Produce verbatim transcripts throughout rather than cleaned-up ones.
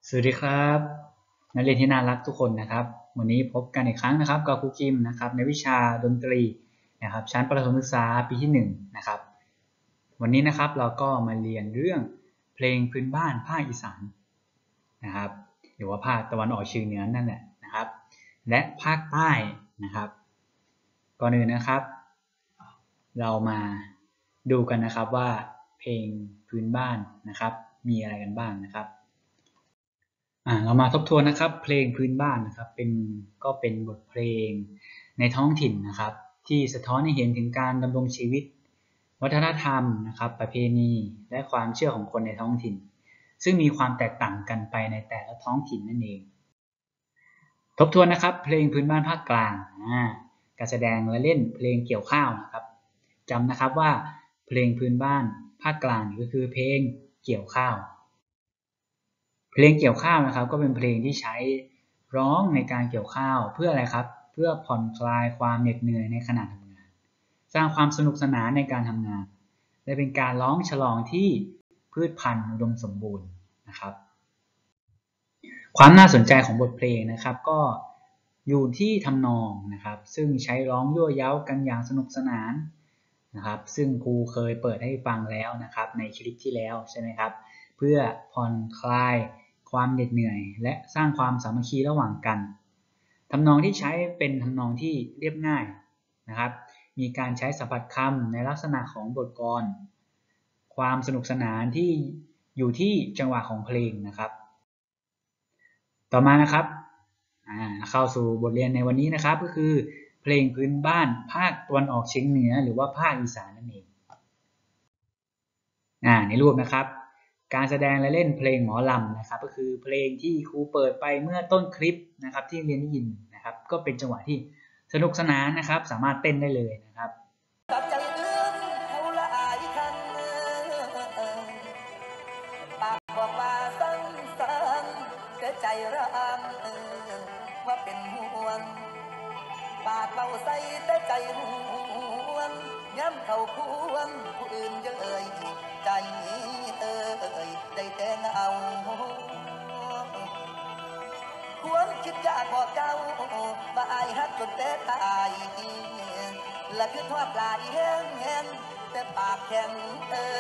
สวัสดีครับนักเรียนที่น่ารักทุกคนนะครับวันนี้พบกันอีกครั้งนะครับกับครูกิมนะครับในวิชาดนตรีนะครับชั้นประถมศึกษาปีที่หนึ่งนะครับวันนี้นะครับเราก็มาเรียนเรื่องเพลงพื้นบ้านภาคอีสานนะครับหรือว่าภาคตะวันออกเฉียงเหนือนั่นแหละนะครับและภาคใต้นะครับก่อนอื่นนะครับเรามาดูกันนะครับว่าเพลงพื้นบ้านนะครับมีอะไรกันบ้างนะครับเรามาทบทวนนะครับเพลงพื้นบ้านนะครับเป็นก็เป็นบทเพลงในท้องถิ่นนะครับที่สะท้อนให้เห็นถึงการดำรงชีวิตวัฒนธรรมนะครับประเพณีและความเชื่อของคนในท้องถิ่นซึ่งมีความแตกต่างกันไปในแต่ละท้องถิ่นนั่นเองทบทวนนะครับเพลงพื้นบ้านภาคกลางการแสดงและเล่นเพลงเกี่ยวข้าวนะครับจำนะครับว่าเพลงพื้นบ้านภาคกลางก็คือเพลงเกี่ยวข้าวเพลงเกี่ยวข้าวนะครับก็เป็นเพลงที่ใช้ร้องในการเกี่ยวข้าวเพื่ออะไรครับเพื่อผ่อนคลายความเหน็ดเหนื่อยในขณะทำงานสร้างความสนุกสนานในการทำงานและเป็นการร้องฉลองที่พืชพันธุ์อุดมสมบูรณ์นะครับความน่าสนใจของบทเพลงนะครับก็อยู่ที่ทำนองนะครับซึ่งใช้ร้องยั่วเย้ากันอย่างสนุกสนานนะครับซึ่งครูเคยเปิดให้ฟังแล้วนะครับในคลิปที่แล้วใช่ไหมครับเพื่อผ่อนคลายความเหน็ดเหนื่อยและสร้างความสามัคคีระหว่างกันทำนองที่ใช้เป็นทำนองที่เรียบง่ายนะครับมีการใช้สัมผัสคำในลักษณะของบทกลอนความสนุกสนานที่อยู่ที่จังหวะของเพลงนะครับต่อมานะครับเข้าสู่บทเรียนในวันนี้นะครับก็คือเพลงพื้นบ้านภาคตะวันออกเฉียงเหนือหรือว่าภาคอีสานนั่นเองในรูปนะครับการแสดงและเล่นเพลงหมอลำนะครับก็คือเพลงที่ครูเปิดไปเมื่อต้นคลิปนะครับที่เรียนได้ยินนะครับก็เป็นจังหวะที่สนุกสนานนะครับสามารถเต้นได้เลยนะครับใจระอังว่าเป็นห่วงปากเราใส่แต่ใจห่วงย้ำเขาควงผู้อื่นเย้ยใจเอ่ยได้แต่เงาควงคิดอยากบอกเจ้าว่าอายฮักจนแต่ตายและคือทอดลายแห้งแห้งแต่ปากแข็งเอ่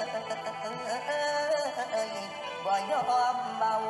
ยบ่ยอมเบา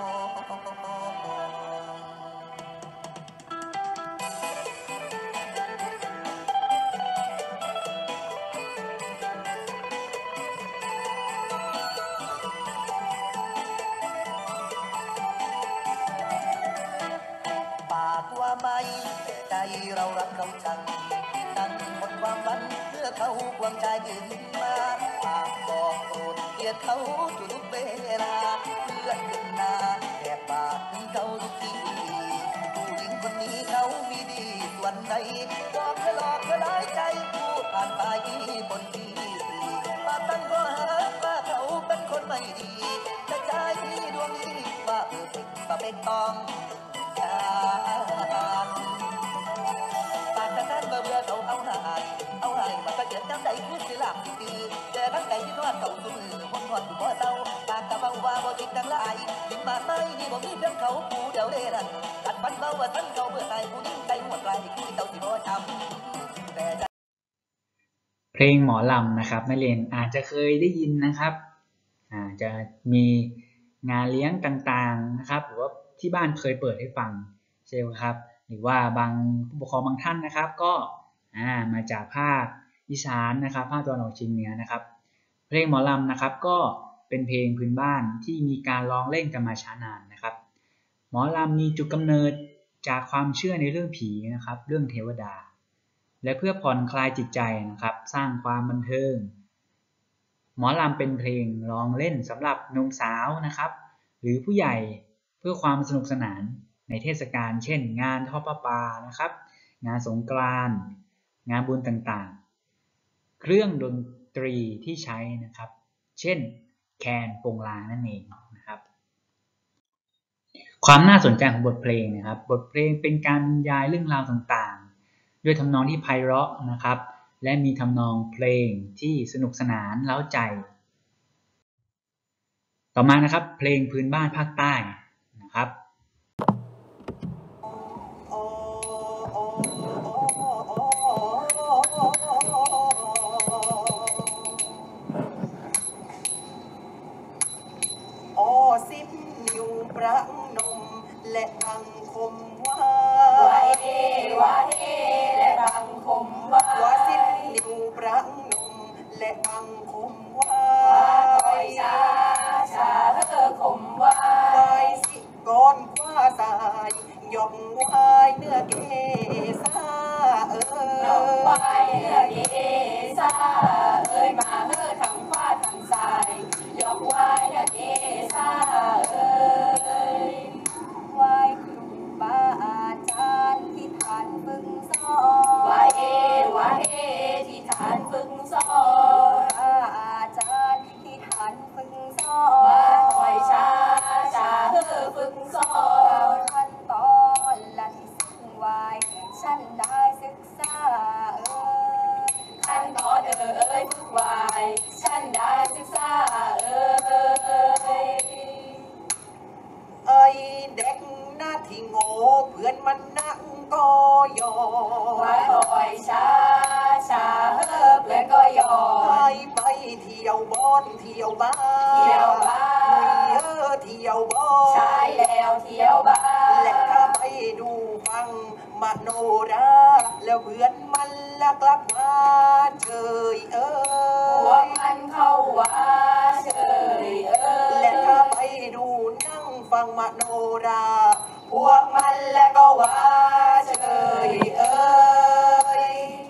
ปากว่าไม่ใจเรารักเขาจังตั้งหมดความหวังเพื่อเขาความใจยืนมาปากบอกโกรธเกลียดเขาทุกเวลาเพื่อนเป็นนาแอบปากถึงเขาทุกทีผู้หญิงคนนี้เขามีดีส่วนใดบอกเธอหลอกเธอได้ใจผู้ผ่านไปบนที่มาตั้งก็หาว่าเขาเป็นคนไม่ดีแต่ใจดวงนี้ว่าเออเป็นสเปกต้องปากทั้งนั้นเบื่อเบื่อเขาเอาหายเอาหายมาตะเกียบน้ำใจขึ้นสิหลับดีแต่ทั้งใจที่ทอดเขาสุดมือคนทอดอยู่บ่เศร้าปากกะเบาว่าบ่ติดดังละอายถึงมาไม่นี่บ่มีเพียงเขาผู้เดียวเด้นั่นตัดฟันเบาว่าทั้งเขาเบื่อตายผู้ยิ่งใจหมดไรคือเต่าสิบ่จำแต่เพลงหมอลำนะครับนักเรียนอาจจะเคยได้ยินนะครับอาจจะมีงานเลี้ยงต่างๆนะครับหรือว่าที่บ้านเคยเปิดให้ฟังใช่ไหมครับหรือว่าบางผู้ปกครองบางท่านนะครับก็มาจากภาคอีสานนะครับภาคตะวันออกเฉียงเหนือนะครับเพลงหมอลำนะครับก็เป็นเพลงพื้นบ้านที่มีการร้องเล่นกันมาช้านานนะครับหมอลำมีจุดกำเนิดจากความเชื่อในเรื่องผีนะครับเรื่องเทวดาและเพื่อผ่อนคลายจิตใจนะครับสร้างความบันเทิงหมอลำเป็นเพลงร้องเล่นสำหรับหนุ่มสาวนะครับหรือผู้ใหญ่เพื่อความสนุกสนานในเทศกาลเช่นงานทอดผ้าป่านะครับงานสงกรานต์งานบุญต่างๆเครื่องดนตรีที่ใช้นะครับเช่นแคนโปงลางนั่นเองนะครับความน่าสนใจของบทเพลงนะครับบทเพลงเป็นการบรรยายเรื่องราวต่างๆด้วยทำนองที่ไพเราะนะครับและมีทำนองเพลงที่สนุกสนานเร้าใจต่อมานะครับเพลงพื้นบ้านภาคใต้นะครับประนมและบังคมว่าไว้ไว้และบังคมว่าว่าสิ้นนิ้วประนมและบังคมว่าคอยชาชาเธอคมว่าไว้สิก้อนคว้าสายยกไว้เนื้อเกษาเออยกไว้เนื้อเกษาเอ้ยมาเธอทำคว้าทำสายยกไว้เนื้อเกษาเอ้ยไว้ครูบาอาจารย์ที่ท่านฝึกสอนไว้ไว้ที่ท่านฝึกสอนอาจารย์ที่ท่านฝึกสอนคอยชาชาเธอฝึกสอนขั้นตอนละที่สิ่งไว้ฉันได้ศึกษาเออขั้นตอนเออเอ้ยฝึกไว้ฉันได้ศึกษาเออเอ้ยเด็กหน้าที่โง่เพื่อนมันนั่งก็ยอว่าคอยชาชาเออเพื่อนก็ยอไปไปเที่ยวบอนเที่ยวบ้านเที่ยวบ้านเออเที่ยวบอนใช่แล้วเที่ยวบ้านและถ้าไปดูฟังมโนราแล้วเพื่อนมันละกลับมาเฉยเออพวกมันเข้าว่าเฉยเออและถ้าไปดูนั่งฟังมโนราพวกมันแล้วก็ว่าเฉยเออ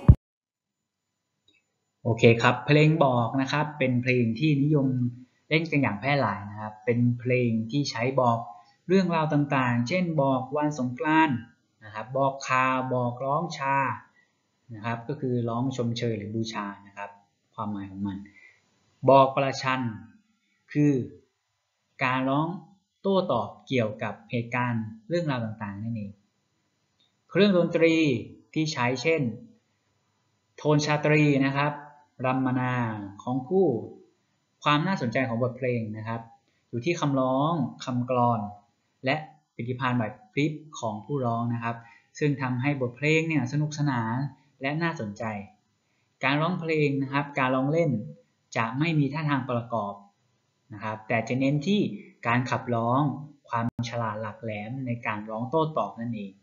โอเคครับเพลงบอกนะครับเป็นเพลงที่นิยมเล่นกันอย่างแพร่หลายนะครับเป็นเพลงที่ใช้บอกเรื่องราวต่างๆเช่นบอกวันสงกรานต์นะครับบอกข่าวบอกร้องชานะครับก็คือร้องชมเชยหรือบูชานะครับความหมายของมันบอกประชันคือการร้องโต้ตอบเกี่ยวกับเหตุการณ์เรื่องราวต่างๆนั่นเองเครื่องดนตรีที่ใช้เช่นโทนชาตรีนะครับรัมมนาของคู่ความน่าสนใจของบทเพลงนะครับอยู่ที่คำร้องคำกลอนและปฏิภาณไหวพริบของผู้ร้องนะครับซึ่งทำให้บทเพลงเนี่ยสนุกสนานและน่าสนใจการร้องเพลงนะครับการร้องเล่นจะไม่มีท่าทางประกอบนะครับแต่จะเน้นที่การขับร้องความฉลาดหลักแหลมในการร้องโต้ตอบนั่นเอง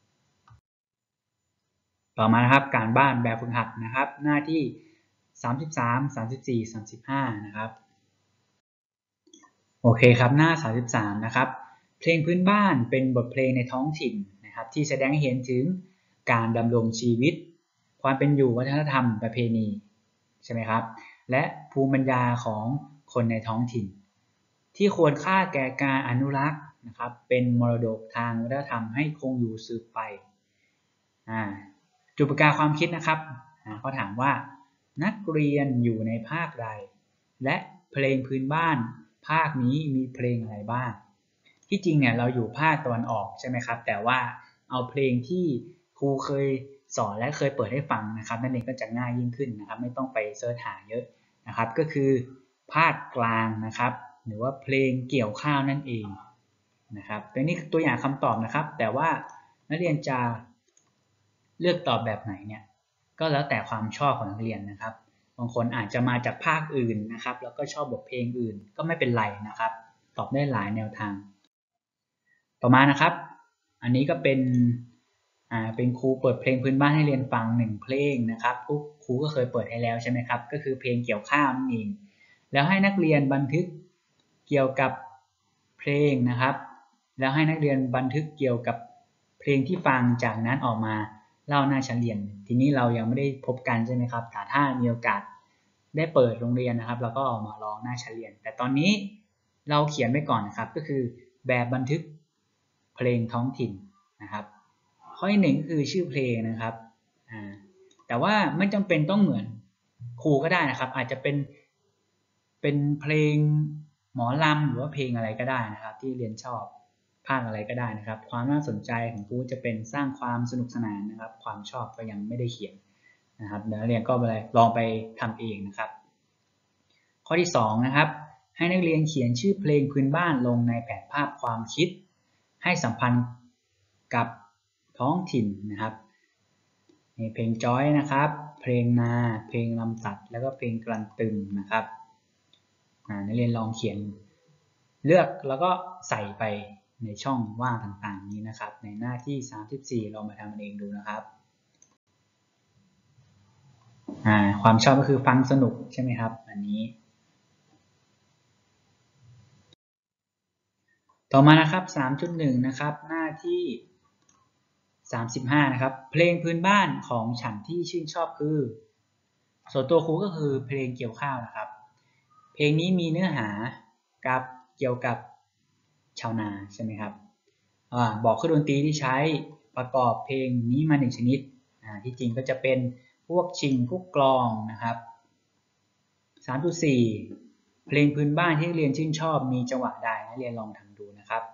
ต่อมานะครับการบ้านแบบฝึกหัดนะครับหน้าที่สามสิบสาม สามสิบสี่ สามสิบห้านะครับโอเคครับหน้าสามสิบสามนะครับเพลงพื้นบ้านเป็นบทเพลงในท้องถิ่นนะครับที่แสดงให้เห็นถึงการดำรงชีวิตความเป็นอยู่วัฒนธรรมประเพณีใช่ไหมครับและภูมิปัญญาของคนในท้องถิ่นที่ควรค่าแก่การอนุรักษ์นะครับเป็นมรดกทางวัฒนธรรมให้คงอยู่สืบไปอ่าจุดประกายความคิดนะครับเขาถามว่านักเรียนอยู่ในภาคใดและเพลงพื้นบ้านภาคนี้มีเพลงอะไรบ้างที่จริงเนี่ยเราอยู่ภาคตะวันออกใช่ไหมครับแต่ว่าเอาเพลงที่ครูเคยสอนและเคยเปิดให้ฟังนะครับนั่นเองก็จะง่ายยิ่งขึ้นนะครับไม่ต้องไปเสิร์ชหาเยอะนะครับก็คือภาคกลางนะครับหรือว่าเพลงเกี่ยวข้าวนั่นเองนะครับตัวนี้ตัวอย่างคำตอบนะครับแต่ว่านักเรียนจะเลือกตอบแบบไหนเนี่ยก็แล้วแต่ความชอบของนักเรียนนะครับบางคนอาจจะมาจากภาคอื่นนะครับแล้วก็ชอบบทเพลงอื่นก็ไม่เป็นไรนะครับตอบได้หลายแนวทางต่อมานะครับอันนี้ก็เป็นอ่าเป็นครูเปิดเพลงพื้นบ้านให้เรียนฟังหนึ่งเพลงนะครับครูก็เคยเปิดให้แล้วใช่ไหมครับก็คือเพลงเกี่ยวข้าวนั่นเองแล้วให้นักเรียนบันทึกเกี่ยวกับเพลงนะครับแล้วให้นักเรียนบันทึกเกี่ยวกับเพลงที่ฟังจากนั้นออกมาเล่าหน้าชั้นเรียนทีนี้เรายังไม่ได้พบกันใช่ไหมครับแต่ถ้ามีโอกาสได้เปิดโรงเรียนนะครับเราก็ออกมาร้องหน้าชั้นเรียนแต่ตอนนี้เราเขียนไว้ก่อนนะครับก็คือแบบบันทึกเพลงท้องถิ่นนะครับข้อที่หนึ่งคือชื่อเพลงนะครับอ่าแต่ว่าไม่จำเป็นต้องเหมือนครูก็ได้นะครับอาจจะเป็นเป็นเพลงหมอลำหรือว่าเพลงอะไรก็ได้นะครับที่เรียนชอบภาคอะไรก็ได้นะครับความน่าสนใจของครูจะเป็นสร้างความสนุกสนานนะครับความชอบก็ยังไม่ได้เขียนนะครับนักเรียนก็ไปลองไปทำเองนะครับข้อที่สองนะครับให้นักเรียนเขียนชื่อเพลงพื้นบ้านลงในแผนภาพความคิดให้สัมพันธ์กับท้องถิ่นนะครับในเพลงจ้อยนะครับเพลงนาเพลงลำตัดแล้วก็เพลงกลั่นตึมนะครับนักเรียนลองเขียนเลือกแล้วก็ใส่ไปในช่องว่างต่างๆนี้นะครับในหน้าที่สามสิบสี่ลองมาทำเองดูนะครับความชอบก็คือฟังสนุกใช่ไหมครับอันนี้ต่อมานะครับ สามจุดหนึ่ง นะครับหน้าที่สามสิบห้านะครับเพลงพื้นบ้านของฉันที่ชื่นชอบคือส่วนตัวครูก็คือเพลงเกี่ยวข้าวนะครับเพลงนี้มีเนื้อหากับเกี่ยวกับชาวนาใช่ไหมครับอ่าบอกเครื่องดนตรีที่ใช้ประกอบเพลงนี้มาหนึ่งชนิดอ่าที่จริงก็จะเป็นพวกชิงพวกกลองนะครับ สามจุดสี่ เพลงพื้นบ้านที่เรียนชื่นชอบมีจังหวะใดนักเรียนลองทำดูนะครับ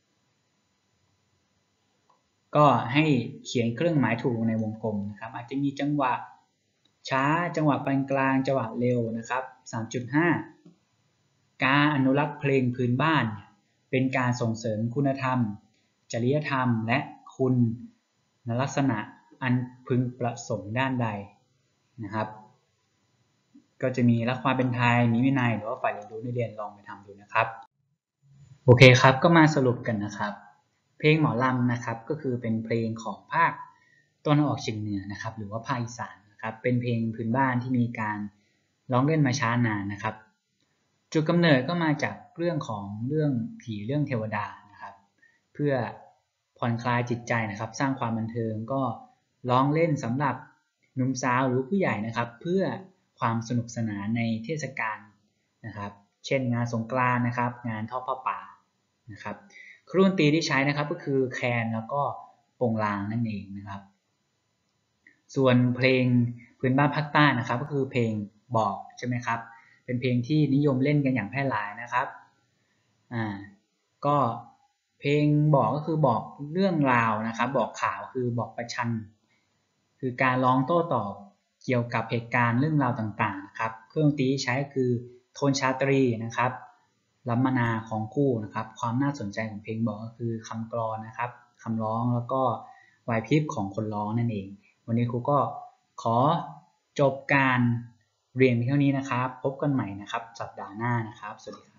ก็ให้เขียนเครื่องหมายถูกในวงกลมนะครับอาจจะมีจังหวะช้าจังหวะปานกลางจังหวะเร็วนะครับ สามจุดห้า การอนุรักษ์เพลงพื้นบ้านเป็นการส่งเสริมคุณธรรมจริยธรรมและคุณลักษณะอันพึงประสงค์ด้านใดนะครับก็จะมีรักความเป็นไทยมีวินัยหรือว่าฝ่ายเรียนรู้นักเรียนลองไปทำดูนะครับโอเคครับก็มาสรุปกันนะครับเพลงหมอลำนะครับก็คือเป็นเพลงของภาคตะวันออกเฉียงเหนือนะครับหรือว่าภาคอีสานนะครับเป็นเพลงพื้นบ้านที่มีการร้องเล่นมาช้านานนะครับจุดกำเนิดก็มาจากเรื่องของเรื่องผีเรื่องเทวดานะครับเพื่อผ่อนคลายจิตใจนะครับสร้างความบันเทิงก็ร้องเล่นสำหรับหนุ่มสาวหรือผู้ใหญ่นะครับเพื่อความสนุกสนานในเทศกาลนะครับเช่นงานสงกรานต์นะครับงานทอดผ้าป่านะครับเครื่องดนตรีที่ใช้นะครับก็คือแคนแล้วก็โปงลางนั่นเองนะครับส่วนเพลงพื้นบ้านภาคใต้นะครับก็คือเพลงบอกใช่ไหมครับเป็นเพลงที่นิยมเล่นกันอย่างแพร่หลายนะครับอ่าก็เพลงบอกก็คือบอกเรื่องราวนะครับบอกข่าวคือบอกประชันคือการร้องโต้ตอบเกี่ยวกับเหตุการณ์เรื่องราวต่างๆนะครับเครื่องดนตรีที่ใช้คือโทนชาตรีนะครับลัมมนาของคู่นะครับความน่าสนใจของเพลงบอกก็คือคำกลอนนะครับคำร้องแล้วก็ไหวพริบของคนร้องนั่นเองวันนี้ครูก็ขอจบการเรียนเพียงเท่านี้นะครับพบกันใหม่นะครับสัปดาห์หน้านะครับสวัสดีครับ